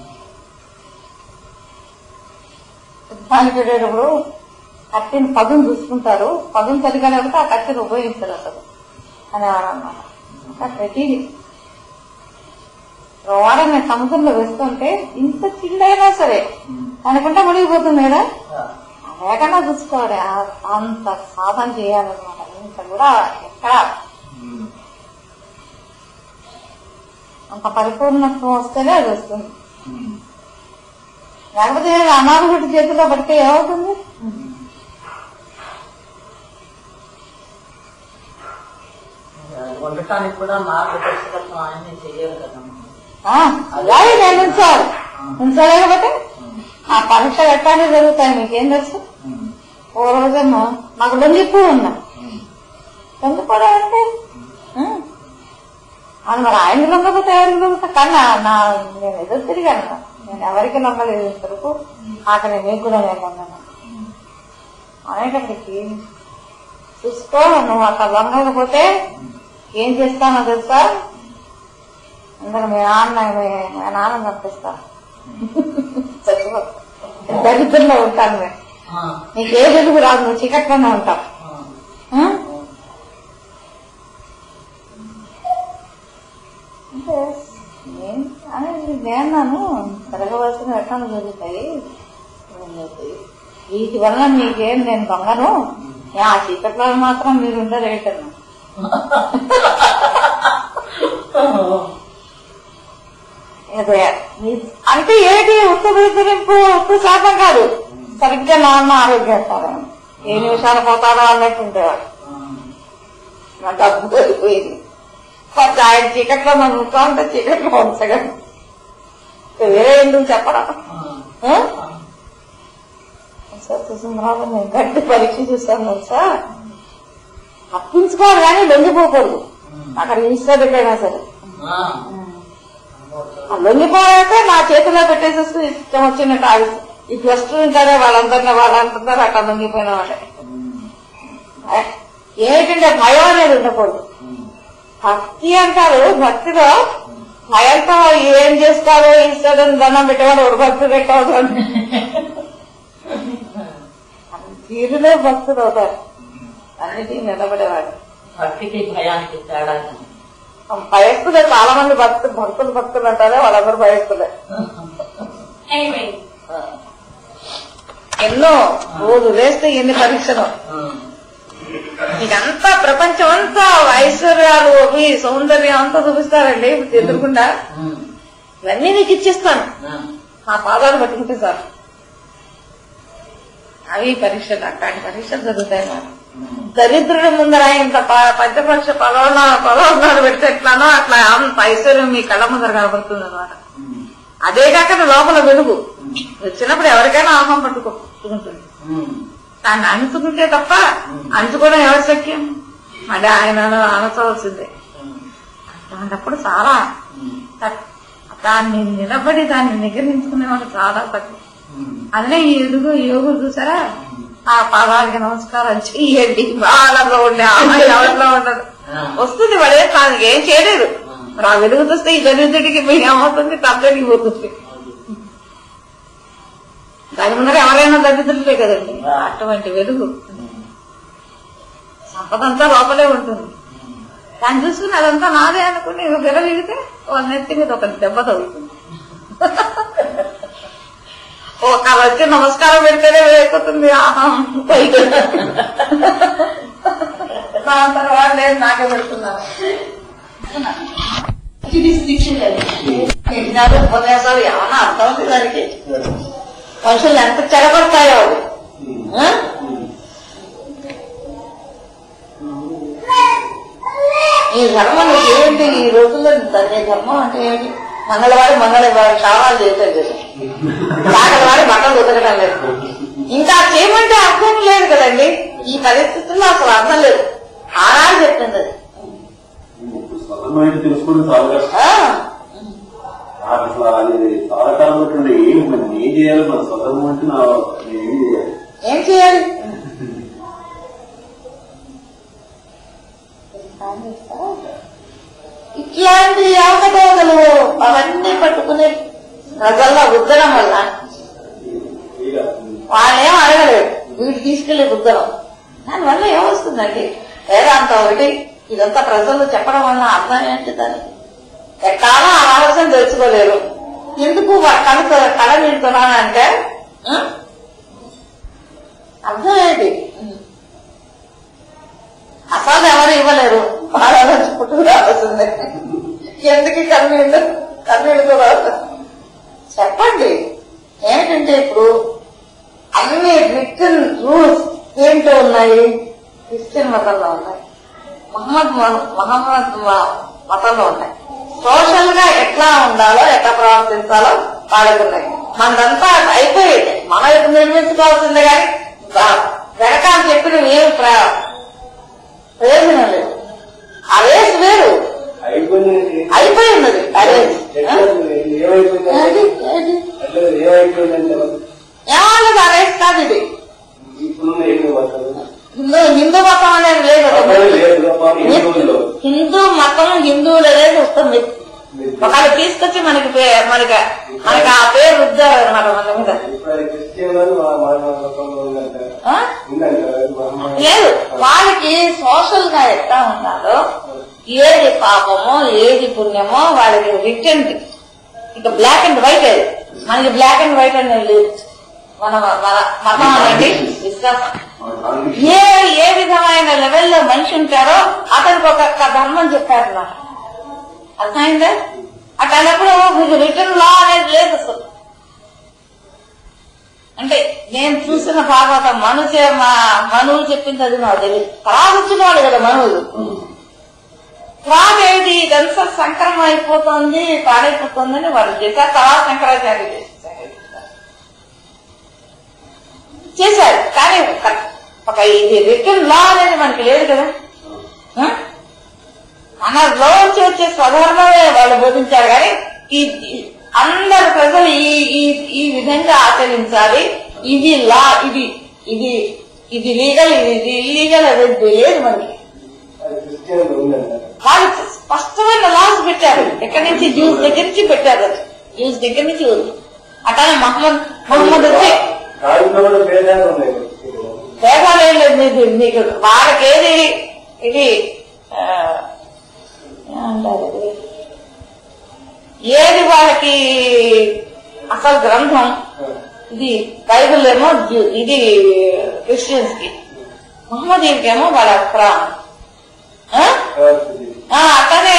యుద్ధానికి వెళ్ళేటప్పుడు కత్తిని పదును చూసుకుంటారు, పదును సరిగా లేకపోతే ఆ కత్తిని ఉపయోగిస్తారు అసలు అనేవాడు అన్నమాట. ఇంకా ప్రతిదీ వాడని సముద్రంలో వేస్తుంటే ఇంత చిల్లైనా సరే అనుకుంటా మునిగిపోతుంది కదా, లేకుండా చూసుకోవాలి. అంత సాధన చేయాలన్నమాట. ఇంత కూడా ఎక్కడ అంత పరిపూర్ణత్వం వస్తేనే అది వస్తుంది. లేకపోతే అనాథుడి చేతిలో పడితే ఏమవుతుంది? ఉండటానికి కూడా మార్గదర్శకత్వం ఆయన్ని చెయ్యాలి కదా. అలాగే నేను ఉంచాలి. ఉంచలేకపోతే ఆ పరీక్షలు ఎట్లానే జరుగుతాయి. మీకేం తెలుసు? ఓ రోజేమో నాకు లొంగిపూ ఉన్నా, లొంగిపోవడం అంటే అది మరి ఆయన లొంగపోతే ఎవరికి లొంగుతా? కానీ నా నేను ఎదురు తిరిగాను, నేను ఎవరికి లొంగలేదు ఇంతవరకు. ఆఖరి మీకు కూడా నేను లొంగను అనేటప్పటికి చూసుకో, నువ్వు అక్కడ లొంగకపోతే ఏం చేస్తానో తెలుసా? అందరూ మీ నాన్న మీ నాన్న పంపిస్తా, చచ్చిపో, దరిద్రంలో ఉంటాను మేము, నీకే వెలుగు రాదు, నువ్వు చీకట్లోనే ఉంటావు. అంటే నేన్నాను జరగవలసిన ఎట్లా జరుగుతాయి, వీటి వల్ల మీకేం నేను దొంగను, ఆ చీకట్లో మాత్రం మీరు ఉండరు ఏంటన్నా. అంటే ఏంటి ఉత్తు బెదిరింపు, ఉత్తు శాతం కాదు, సరిగ్గా నాన్న ఆరోగ్యం ఏ నిమిషాలు పోతాడో అన్నట్టు ఉండేవాడు. నా డబ్బు దొరికిపోయింది. కొంచెం ఆయన చీకట్లో మనం ఉంటా ఉంటే చీకట్లో ఉంచగలను, వేరే ఎందుకు చెప్పరా? సార్ చూసింద్రాలు నేను గట్టి పరీక్ష చూస్తాను సార్. తప్పించుకోవాలి కానీ లొంగిపోకూడదు. అక్కడ ఈశ్వర్ పెట్టైనా సరే లొంగిపోయాక నా చేతిలో పెట్టేసేసి ఇష్టం వచ్చినట్టు ఆగి ఈ ప్లస్ టూ ఉంటారే వాళ్ళందరినీ వాళ్ళు అంటున్నారు అట్లా లొంగిపోయిన వాళ్ళే. ఏమిటంటే భయం అనేది ఉండకూడదు. భక్తి అంటారు, భక్తిలో భయంతో ఏం చేస్తారో ఈశ్వరుని దండం పెట్టేవాడు ఒక భక్తులు పెట్టవద్దు తీరులే భక్తులు అవుతారు. అన్నిటికీ నిలబడేవాడు. భక్తికి భయానికి తేడా భయస్తులే చాలా మంది భక్తులు భక్తులు భక్తులు అంటారే వాళ్ళందరూ భయస్తులే. ఎన్నో రోజు వేస్తే ఎన్ని పరీక్షలు. ఇదంతా ప్రపంచం అంతా ఐశ్వర్యాలు అవి సౌందర్యం అంతా చూపిస్తారండి ఎదురుకుండా. ఇవన్నీ నీకు ఇచ్చిస్తాను, మా పాదాలు పట్టుకుంటే సార్. అవి పరీక్షలు, అట్లాంటి పరీక్షలు జరుగుతాయి. మరి దరిద్రుడి ముందర ఇంత పంచపక్ష పలవనా పలవనాలు పెడితే ఎట్లానో అట్లా అంత ఐశ్వర్యం మీ కళ్ళ ముందర కనబడుతుంది అనమాట. అదే కాక లోపల వెలుగు వచ్చినప్పుడు ఎవరికైనా ఆహం పట్టుకుంటుంది. దాన్ని అంచుకుంటే తప్ప అంచుకోవడం ఎవరి శక్యం? మళ్ళీ ఆయన అనచవలసిందే. అలాంటప్పుడు చాలా దాన్ని నిలబడి దాన్ని నిగ్రహించుకునే వాళ్ళు చాలా తక్కువ. అదే ఈ ఎదుగు యోగులు చూసారా, ఆ పాదాలకి నమస్కారం చెయ్యండి, వాళ్ళలో ఉండే అమ్మాయి ఎవరిలో ఉండదు వస్తుంది. వాడే కాదు, ఏం చేయలేదు. మరి ఆ వెలుగు చూస్తే ఈ దరిద్రుడికి ఏమవుతుంది? తగ్గడిపోతుంది. దాని ముందర ఎవరైనా దరిద్రులే కదండి. అటువంటి వెలుగు సంపదంతా లోపలే ఉంటుంది. దాన్ని చూసుకుని అదంతా నాదే అనుకుని విరవిగితే వాళ్ళ నెత్తి మీద ఒక దెబ్బ తగ్గుతుంది. ఒక వచ్చి నమస్కారం పెడితేనే వేయకపోతుంది. పైకి దాని తర్వాత నేను నాకే పెడుతున్నాను. ఉపన్యాసాలు ఏమన్నా అర్థం ఉంది దానికి? మనుషులు ఎంత చెడగొడతాయో అవి. ఈ ధర్మం ఏంటి ఈ రోజుల్లో? దాని ధర్మం అంటే ఏంటి? మంగళవారి మంగళవారి శావాలు చేసేది కదా, మంగళవారి బట్టలు ఉతకడం లేదు. ఇంకా చేయమంటే అర్థం లేదు కదండి. ఈ పరిస్థితుల్లో అసలు అర్థం లేదు. ఆనాడు చెప్తుంది అది. తెలుసుకోవడం చాలా కష్టం. అసలు అది చాలా కాలం పెట్టండి. ఏం చేయాలి? మన స్వధర్మం అంటే నా ఏం చేయాలి? ఏం చేయాలి? ఇట్లాంటి అవకతవకలు అవన్నీ పట్టుకునే ప్రజల్లో రుద్దడం వల్ల వాళ్ళేం అడగలేదు, వీడు తీసుకెళ్లి రుద్దడం. దానివల్ల ఏమొస్తుందండి? వేదాంతం ఒకటి ఇదంతా ప్రజలు చెప్పడం వల్ల అర్థం ఏంటి? దానికి ఎట్టానో ఆ రహస్యం తెలుసుకోలేరు. ఎందుకు కళ కళ నిండుతున్నానంటే అర్థం ఏంటి? అసలు ఎవరు ఇవ్వలేరు. వాళ్ళ పుట్టుకు రావాల్సిందే. ఎందుకు కన్నీళ్ళు కన్నీళ్ళతో రావాలి? చెప్పండి. ఏంటంటే ఇప్పుడు అన్ని రిటర్న్ రూల్స్ ఏంటో ఉన్నాయి. క్రిస్టియన్ మతంలో ఉన్నాయి, మహమ్మద్ మహమ్మద్ మతంలో ఉన్నాయి. సోషల్ గా ఎట్లా ఉండాలో ఎట్లా ప్రవర్తించాలో వాళ్ళకి ఉన్నాయి. మనదంతా అయిపోయేది. మనం ఇప్పుడు నిర్మించుకోవాల్సిందే కానీ వెనకాల చెప్పిన ఏమి ప్రయోజనం లేదు. ఆ రేస్ వేరు అయిపోయింది. అదే ఏమన్నది ఆ రేస్ కాదు ఇది. హిందూ హిందూ మతం అనేది లేదు. హిందూ మతం హిందువులు అనేది వస్తుంది. ఒకళ్ళు తీసుకొచ్చి మనకి మనకి మనకి ఆ పేరు రుద్దారు అనమాట మన మీద. లేదు, వాళ్ళకి సోషల్ గా ఎట్లా ఉండాలో, ఏది పాపమో ఏది పుణ్యమో వాళ్ళకి రిటర్న్. ఇక బ్లాక్ అండ్ వైట్ అది. మనకి బ్లాక్ అండ్ వైట్ అనేది లేదు. మన మన మతం అనేది విశ్వాసం. ఏ ఏ విధమైన లెవెల్లో మనిషి ఉంటారో అతనికి ఒక ధర్మం చెప్పారు నాకు. అర్థమైందా? అట్లప్పుడు మీకు రిటర్న్ లా అనేది లేదు అసలు. అంటే నేను చూసిన భాగవతం మను మనువులు చెప్పింది అది నాకు తెలియదు. తర్వాత వచ్చినవాడు కదా మనువులు. తర్వాత ఏంటి ఇదంతా సంక్రమం అయిపోతుంది, పాడైపోతుందని వాళ్ళు చేశారు. తర్వాత శంకరాచార్య చేశారు. కానీ ఒక ఇది రిటర్న్ లా అనేది మనకి లేదు కదా. మన లోంచి వచ్చే స్వధర్మమే వాళ్ళు బోధించారు. కానీ ఈ అందరు ప్రజలు ఈ ఈ విధంగా ఆచరించాలి, ఇది లా, ఇది ఇది ఇది లీగల్, ఇది ఇల్లీగల్ అనేది లేదు మనకి. వాళ్ళు స్పష్టమైన లాస్ పెట్టారు. ఎక్కడి నుంచి జ్యూస్ దగ్గర నుంచి పెట్టారు. జ్యూస్ దగ్గర నుంచి ఉంది. అట్లానే మహమ్మద్ మహమ్మద్ వచ్చి భేదాలు ఏం లేదు. నీకు వాళ్ళకేది ఇది ఏమంటారు, ఏది వాళ్ళకి అసలు గ్రంథం ఇది బైబిల్ ఏమో ఇది క్రిస్టియన్స్ కి, మహమ్మదీయులకేమో వాళ్ళ ఖురాన్. అట్లనే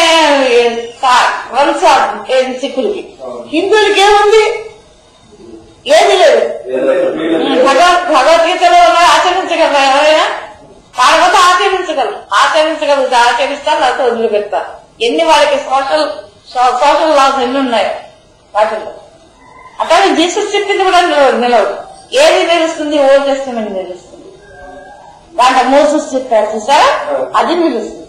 సిక్కులకి. హిందువులకి ఏముంది? ఏది లేదు. భగవద్గీతలో ఆచరించగలరా ఎవరైనా? కాకపోతే ఆచరించగలరు. ఆచరించగలిగితే ఆచరిస్తారు, లేకపోతే వదిలిపెడతారు. ఎన్ని వాళ్ళకి సోషల్ సోషల్ లాస్ ఎన్ని ఉన్నాయి వాటిల్లో. అట్లానే జీసస్ చెప్పింది కూడా నిలవదు. ఏది నిలుస్తుంది? ఓల్డ్ టెస్టమెంట్ నిలుస్తుంది. దాంట్లో మోసెస్ చెప్పారు చూసారా, అది నిలుస్తుంది.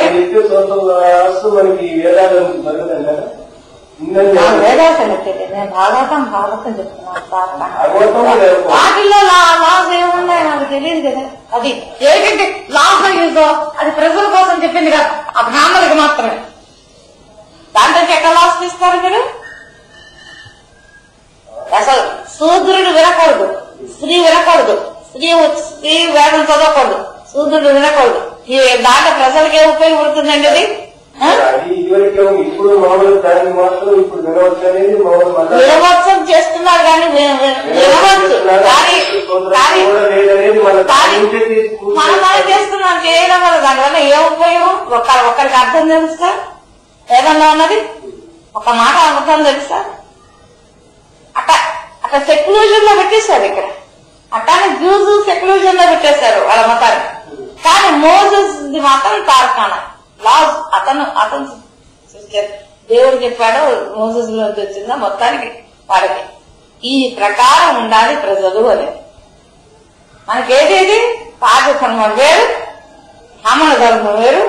వేదాసం చెప్పేది నేను భాగవతం భాగవతం చెప్తున్నాను. వాటిల్లో లాస్ ఏమున్నాయి నాకు తెలియదు కదా. అది ఏంటంటే లాస్ యూజో అది ప్రజల కోసం చెప్పింది కదా, ఆ బ్రాహ్మణులకు మాత్రమే. దాంట్లో ఎట్లా లాస్ తీస్తారు మీరు? అసలు శూద్రుడు వినకూడదు, స్త్రీ వినకూడదు, స్త్రీ స్త్రీ వేదం చదవకూడదు, శూద్రుడు వినకూడదు. ఈ దాంట్లో ప్రజలకే ఉపయోగపడుతుందండి అది. వినవత్సం చేస్తున్నారు కానీ వినవచ్చు కానీ మనం మనం చేస్తున్నాం చేయడం వల్ల దానివల్ల ఏ ఉపయోగం? ఒక ఒకరికి అర్థం తెలుస్తా ఏదన్నా ఉన్నది? ఒక మాట అర్థం తెలుసా? అట్ట అట్లా సెక్యులూజన్ లో పెట్టేశారు ఇక్కడ. అట్లానే జ్యూస్ సెక్యులూజన్ లో పెట్టేశారు వాళ్ళ మతాన్ని. కానీ మోసెస్ మాత్రం తార్కాణ లాస్ అతను అతను దేవుడు చెప్పాడు, మోసెస్ లోకి వచ్చిందా మొత్తానికి వాడికి ఈ ప్రకారం ఉండాలి ప్రజలు అని. మనకేది పాద ధర్మం వేరు, బ్రాహ్మణ ధర్మం వేరు,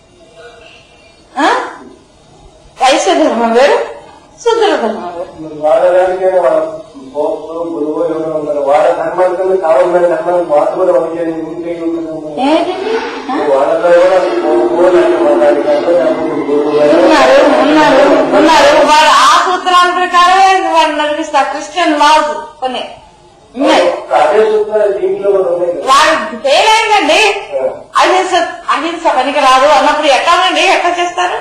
వైశ్య ధర్మం వేరు, శూద్ర ధర్మం వేరు. వాళ్ళ ధర్మానికి కావాలని ధర్మానికి మాట కూడా ఉన్నారు ఉన్నారు ఉన్నారు వాళ్ళు ఆ సూత్రాల ప్రకారమే వాళ్ళు నడిపిస్తారు. క్రిస్టియన్ లాస్ కొన్ని ఉన్నాయి. వాళ్ళు ఫెయిల్ అయిందండి. అహింస అహింస పనికి రాదు అన్నప్పుడు ఎట్టానండి? ఎట్లా చేస్తారు?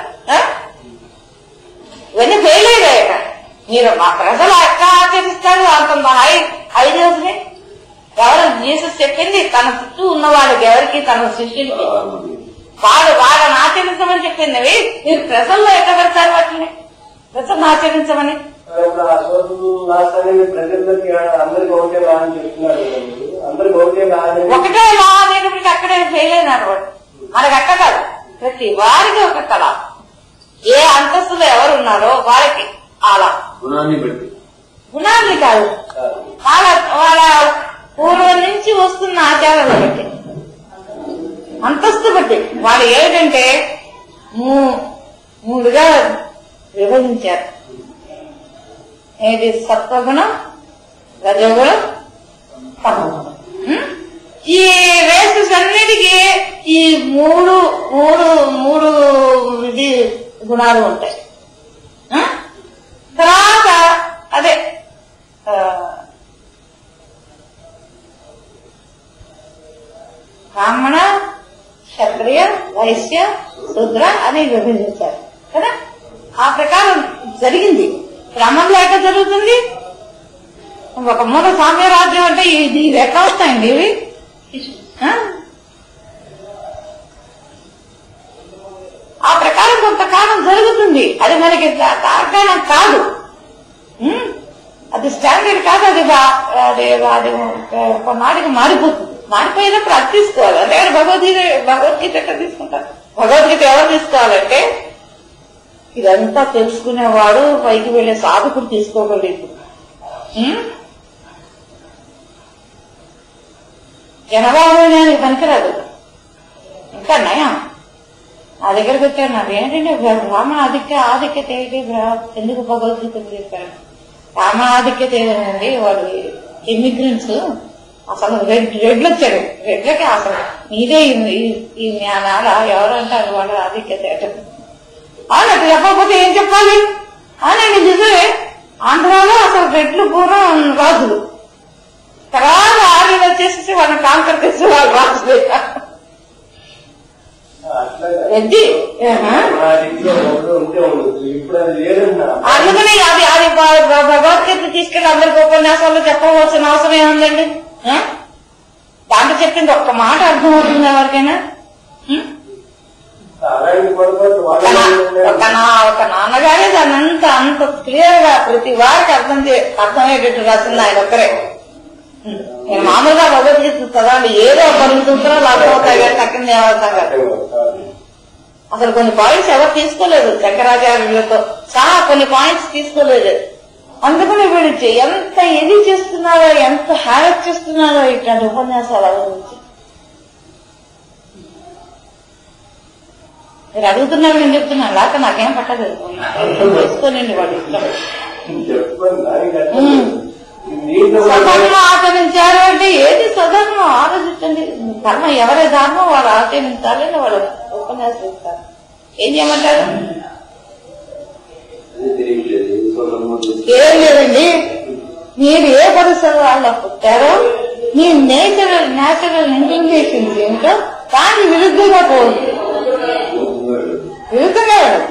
ఇవన్నీ ఫెయిల్ అయ్యాయి. మీరు మా ప్రజలు ఎట్లా ఆచరిస్తారు? అంత ఐదు రోజులే ఎవరు జీసస్ చెప్పింది తన చుట్టూ ఉన్న వాళ్ళకి ఎవరికి తన శిష్యులకి వాడు వాళ్ళని ఆచరించమని చెప్పింది. మీరు ప్రజల్లో ఎట్లా పెడతారు వాటిని? ప్రజలను ఆచరించమని ఒకటే లా అనేటప్పటికి అక్కడే ఫెయిల్ అయినారు వాడు. మనకి అట్ట కాదు, ప్రతి వారికి ఒక కళ. ఏ అంతస్తులో ఎవరు ఉన్నారో వారికి అలా గుణాన్ని బట్టి, గుణాన్ని కాదు వాళ్ళ వాళ్ళ పూర్వం నుంచి వస్తున్న ఆచారాలు బట్టి, అంతస్తు బట్టి. వాళ్ళు ఏమిటంటే మూడుగా విభజించారు. ఏది? సత్వగుణం, రజోగుణం, తమోగుణం. ఈ రేసెస్ అన్నిటికీ ఈ మూడు మూడు మూడు ఇది గుణాలు ఉంటాయి. తర్వాత అదే బ్రాహ్మణ, క్షత్రియ, వైశ్య, శూద్ర అని విభజించారు కదా. ఆ ప్రకారం జరిగింది. బ్రాహ్మణులు ఎట్లా జరుగుతుంది? ఒక మూల సామ్యరాజ్యం అంటే ఇది ఎట్లా వస్తాయండి ఇవి? ఆ ప్రకారం కొంతకాలం జరుగుతుంది. అది మనకి తార్కాణం కాదు, అది స్టాండర్డ్ కాదు. అది అది అది కొన్నాటికి మారిపోతుంది. మారిపోయినప్పుడు అది తీసుకోవాలి. అంటే భగవద్గీత భగవద్గీత ఎట్లా తీసుకుంటారు? భగవద్గీత ఎవరు తీసుకోవాలంటే ఇదంతా తెలుసుకునేవాడు పైకి వెళ్లే సాధకుడు తీసుకోగలేదు. జనబాబుడానికి పనికిరాదు. ఇంకా నయం నా దగ్గరకు వచ్చారు. నాకు ఏంటంటే బ్రాహ్మణ ఆధిక్య ఆధిక్యత ఏంటి? ఎందుకు భగవద్గీత చెప్పారు? బ్రాహ్మణ ఆధిక్యత ఏదండి? వాళ్ళు ఇమిగ్రెంట్స్ అసలు రెడ్ రెడ్లు వచ్చాడు. రెడ్లకి అసలు నీదే ఈ నేల ఎవరు అంటారు వాళ్ళ ఆధిక్యత అన్నట్టు చెప్పకపోతే ఏం చెప్పాలి? అవునండి నిజమే. ఆంధ్రాలో అసలు రెడ్లు పూర్వం రాజులు, తర్వాత ఆర్మీలు వచ్చేసి వాళ్ళని కాంకర్ చేసి వాళ్ళు రాజులే. రెడ్డి అందుకని అది అది భగవద్గీత తీసుకెళ్లి అందరికి ఉపన్యాసాల్లో చెప్పవలసిన అవసరం ఏముందండి? దాంట్లో చెప్పింది ఒక్క మాట అర్థమవుతుంది ఎవరికైనా? ఒక నాన్నగారే దాన్ని అంత అంత క్లియర్ గా ప్రతి వారికి అర్థం అర్థమయ్యేటట్టు రాసింది ఆయన ఒక్కరే. నేను మామూలుగా భగవద్గీత చదవండి, ఏదో కొన్ని సూత్రాలు అర్థమవుతాయి కానీ తక్కింది ఏమవుతాం కాదు. అసలు కొన్ని పాయింట్స్ ఎవరు తీసుకోలేదు. శంకరాచార్యులతో సహా కొన్ని పాయింట్స్ తీసుకోలేదు. అందుకని వీళ్ళు ఎంత ఇది చేస్తున్నారో, ఎంత హ్యారెక్ చేస్తున్నారో ఇట్లాంటి ఉపన్యాసాలు గురించి. మీరు అడుగుతున్నారు, నేను చెప్తున్నాను. లేక నాకేం పట్టలేదు. చేసుకోనండి వాడు ఇష్టం. స్వధర్మం ఆచరించారు అంటే ఏది స్వధర్మం? ఆలోచించండి. ధర్మం ఎవరి ధర్మం వాడు ఆచరించాలని వాళ్ళు ఉపన్యాసం ఇస్తారు. ఏం చేయమంటారు? ఏం లేదండి, మీరు ఏ పరిస్థితుల వాళ్ళ పుట్టారో మీ నేచురల్ నేచురల్ ఇంక్లినేషన్స్ ఏమిటో దానికి విరుద్ధంగా పోదు, విరుద్ధంగా వెళ్ళదు.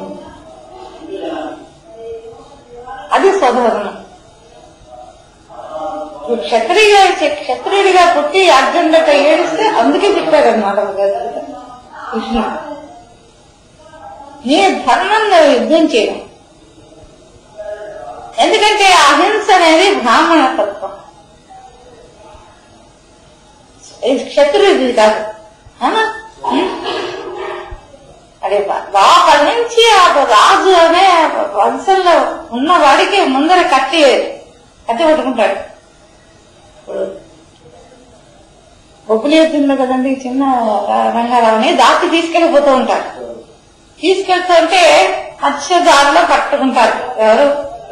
అది స్వధర్మం. క్షత్రియ క్షత్రియుడిగా పుట్టి అర్జునుడిట ఏడిస్తే అందుకే చెప్పారన్నమాట కృష్ణుడు, నీ ధర్మంలో యుద్ధం చేయడం. ఎందుకంటే అహింస అనేది బ్రాహ్మణ తత్వం, క్షత్రియుడి కాదు. అదే లోపల నుంచి ఆ రాజు అనే వంశంలో ఉన్నవాడికి ముందర కత్తి కత్తి పట్టుకుంటాడు. ఇప్పుడు బొబ్బులు యుద్ధంలో కదండి చిన్న రంగారావుని దాచి తీసుకెళ్లిపోతూ ఉంటారు. తీసుకెళ్తుంటే మత్స్యదారులో పట్టుకుంటారు ఎవరు,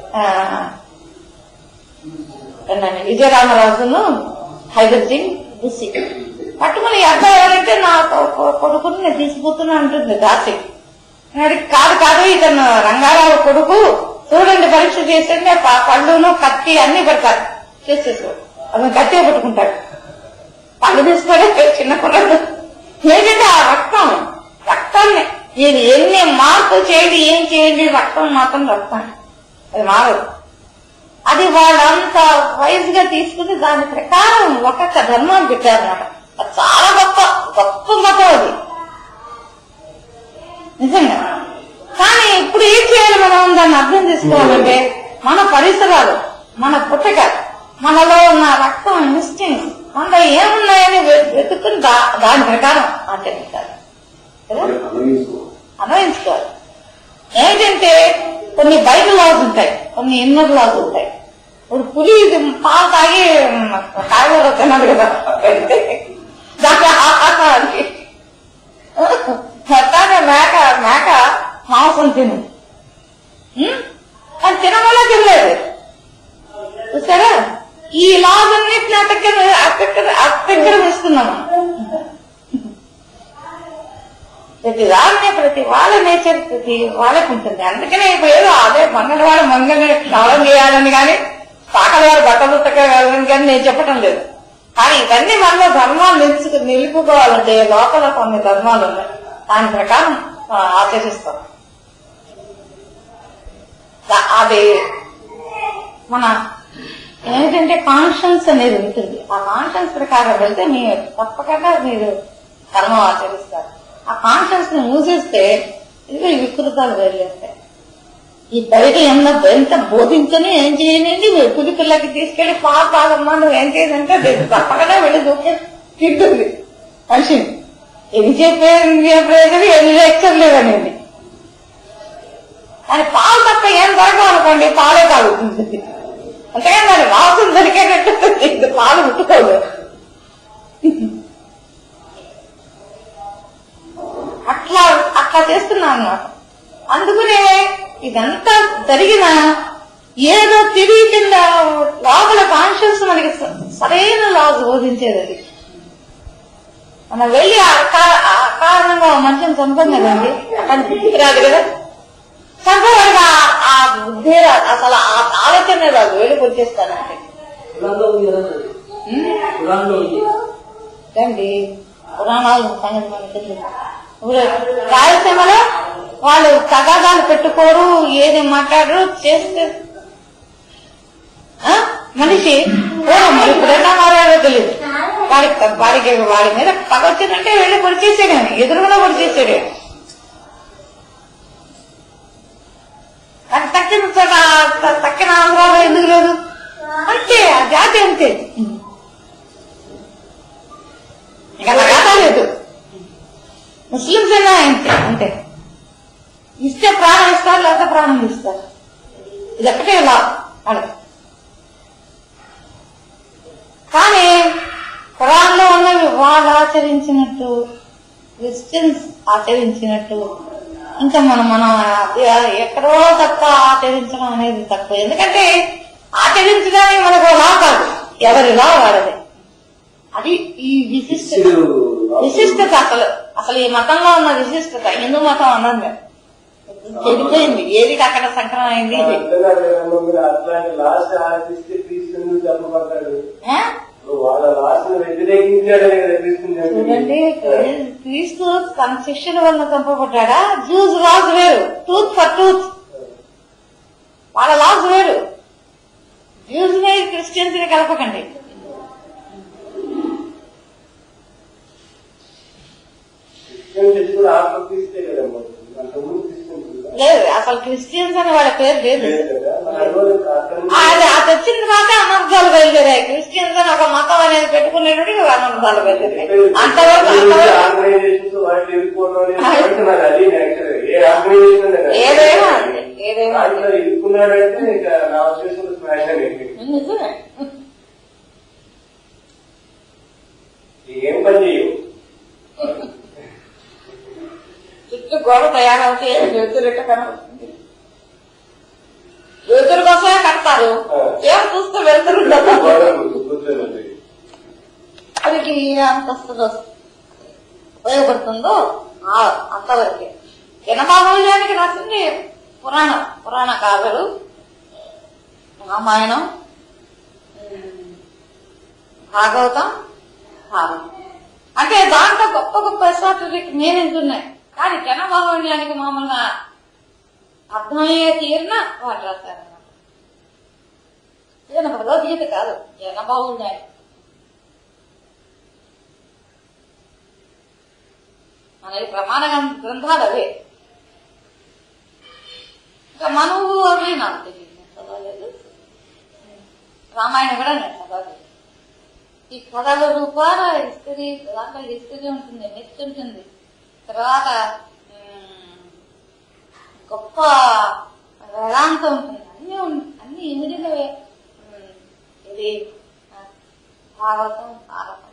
విజయరామరాజును హైదర్ సింగ్ బుస్సి పట్టుకుని అబ్బాయి ఎవరంటే నా కొడుకుని నేను తీసుకుపోతున్నా అంటుంది దాసి. కాదు కాదు ఇతను రంగారావు కొడుకు, చూడండి పరీక్ష చేస్తే పళ్ళును కత్తి అన్ని పెడతారు, చేసేసుకోడు. అతను కత్తి పట్టుకుంటాడు, పళ్ళు తీసుకోడే చిన్న కుర్రాడు. ఏంటంటే ఆ రక్తం రక్తాన్ని మీరు ఎన్ని మార్పు చేయండి ఏం చేయండి, రక్తం మాత్రం రక్తం, అది మారదు. అది వాళ్ళంతా వైజ్ గా తీసుకుని దాని ప్రకారం ఒక్కొక్క ధర్మాన్ని పెట్టారన్నమాట. అది చాలా గొప్ప గొప్ప మతం అది నిజంగా. కానీ ఇప్పుడు ఏం చేయాలి మనం దాన్ని అర్థం చేసుకోవాలంటే మన పరిసరాలు, మన పుట్టక, మనలో ఉన్న రక్తం ఇన్స్టింగ్స్ మనలో ఏమున్నాయని వెతుక్కుని దాని ప్రకారం ఆచరించాలి కదా, అన్వయించుకోవాలి. ఏంటంటే కొన్ని బయట లాస్ ఉంటాయి, కొన్ని ఇన్నర్ లాస్ ఉంటాయి. ఇప్పుడు పులి పాలు తాగి కాయగూర తిన్నది కదా, దాని ఆహారానికి మేక మేక మాంసం తిను, అది తినవల్ల తినలేదు. చూసారా, ఈ లాస్ అన్నిటిని అతక్క అతిక్రమిస్తున్నాము. ప్రతి దాన్ని ప్రతి వాళ్ళ నేచర్ ప్రతి వాళ్ళకి ఉంటుంది. అందుకనే ఇప్పుడు ఏదో అదే మంగళవాడు మంగళ స్నానం చేయాలని కానీ పాకలవాడు బట్టలు ఉతకాలని కానీ నేను చెప్పటం లేదు. కానీ ఇవన్నీ మనలో ధర్మాలు నిలుచుకు నిలుపుకోవాలంటే లోపల కొన్ని ధర్మాలు ఉన్నాయి, దాని ప్రకారం ఆచరిస్తాం. అది మన ఏంటంటే కాన్షియన్స్ అనేది ఉంటుంది. ఆ కాన్షియన్స్ ప్రకారం వెళ్తే మీరు తప్పకుండా మీరు ధర్మం ఆచరిస్తారు. ఆ కాన్షియన్స్ ని మూసేస్తే ఇది వికృతాలు వెళ్ళేస్తాయి. ఈ బయట ఎంత ఎంత బోధించని ఏం చేయనండి, పులి పిల్లకి తీసుకెళ్లి పాలు తాగమ్మా నువ్వు ఏం చేయదంటే తప్పకుండా వెళ్ళి దూకే తింటుంది మనిషిని. ఎన్ని చెప్పేది ఎన్ని లెక్చర్లేదనేది. కానీ పాలు తప్ప ఏం దొరకవు అనుకోండి, పాలే తాగుతుంది. అంతేగాని దాని వాసన దొరికేటట్టు పాలు ముట్టుకోదు. అట్లా అట్లా చేస్తున్నా అన్నమాట. అందుకనే ఇదంతా జరిగిన ఏదో తిరిగి కింద లోపల కాన్షియస్ మనకి సరైన లాస్ బోధించేది. అది మనం వెళ్ళి అకారణంగా మనిషిని చంపాం కదండి, అతను బుద్ధి రాదు కదా, చంపవాడిగా ఆ బుద్ధి రాదు, అసలు ఆ ఆలోచన రాదు, వెళ్ళి వచ్చేస్తానంటే అండి. పురాణాలు సంగతి మనకి ఇప్పుడు రాయలసీమలో వాళ్ళు తగాదాలు పెట్టుకోరు, ఏది మాట్లాడరు, చేస్తే మనిషి మరి ఇప్పుడైనా మారాడో తెలియదు. వాడి వాడికి వాడి మీద పగ వచ్చిందంటే వెళ్ళి పొడిచేసాడు, ఎదురుగా పొడిచేసాడు. అది తక్కిన తక్కిన ఆంధ్రాలో ఎందుకు లేదు అంతే, ఆ జాతి అంతే. ఇంకా తగాదా లేదు. ముస్లింస్ అయినా అంతే అంతే ఇస్తే ప్రాణం ఇస్తారు, లేకపోతే ప్రాణం ఇస్తారు. ఇది ఒక్కటే లా అలా. కానీ ఖురాన్లో ఉన్నవి వాళ్ళు ఆచరించినట్టు, క్రిస్టియన్స్ ఆచరించినట్టు ఇంకా మనం మనం ఎక్కడో తప్ప ఆచరించడం అనేది తక్కువ. ఎందుకంటే ఆచరించడానికి మనకు లా కాదు, ఎవరి లా వాడది. అది ఈ విశిష్టత విశిష్టత అసలు అసలు ఈ మతంలో ఉన్న విశిష్టత. హిందూ మతం అన్నది చెడిపోయింది. ఏది అక్కడ సంక్రమం అయింది. అట్లాంటి లాస్ట్ ఆర్టిస్ట్ తీసుకుని చెప్పబడ్డాడు. ఆ? వాళ్ళ లాస్ట్ వ్యతిరేకించాడని కదా తీసుకుంటాడు. చూడండి, క్రీస్తు తన శిష్యుల వల్ల చంపబడ్డా. జ్యూస్ లాస్ వేరు, టూత్ ఫర్ టూత్. వాళ్ళ లాస్ వేరు. జ్యూస్ ని క్రిస్టియన్స్ ని కలపకండి. లేదు, అసలు క్రిస్టియన్స్ అని వాళ్ళ పేరు లేదు. అది అది వచ్చిన తర్వాత అనర్థాలు బయలుదేరాయి. క్రిస్టియన్స్ అని ఒక మతం అనేది పెట్టుకునేటప్పుడు అనర్థాలు బయలుదేరాయి. అంతవరకు ఏదైనా ఏదైనా నిజమే. ఏం పని చేయవు. చుట్టూ గోడ తయారవుతే వెలుతురుట కనబడుతుంది. వెలుతురు కోసమే కడతారు. ఏం చూస్తే వెలుతురు అది అంతస్తు ఉపయోగపడుతుందో అంతవరకే. జనమామూల్యానికి రాసింది పురాణం, పురాణ కావ్యాలు, రామాయణం, భాగవతం, భారతం. అంటే దాంట్లో గొప్ప గొప్ప ఎసాటరిక్ మీనింగ్స్ ఉన్నాయి. కానీ జనబాహుళ్యానికి మామూలుగా అర్థమయ్యే తీరిన వాళ్ళు రాశారన్నమాట. ఈయన భగవద్గీత కాదు, జనబాహుళ్యానికి. మనకి ప్రమాణ గ్రంథాలు అవే. ఇంకా మనువు అవి నాకు తెలియదు, నేను చదవలేదు. రామాయణం కూడా నేను చదవలేదు. ఈ కథల రూపాల హిస్టరీ, దాంట్లో హిస్టరీ ఉంటుంది, నెక్స్ట్ ఉంటుంది. తర్వాత గొప్ప వేదాంతం ఉంటుంది. అన్నీ అన్ని ఇమిడినవే. ఇది భాగవతం, భారతం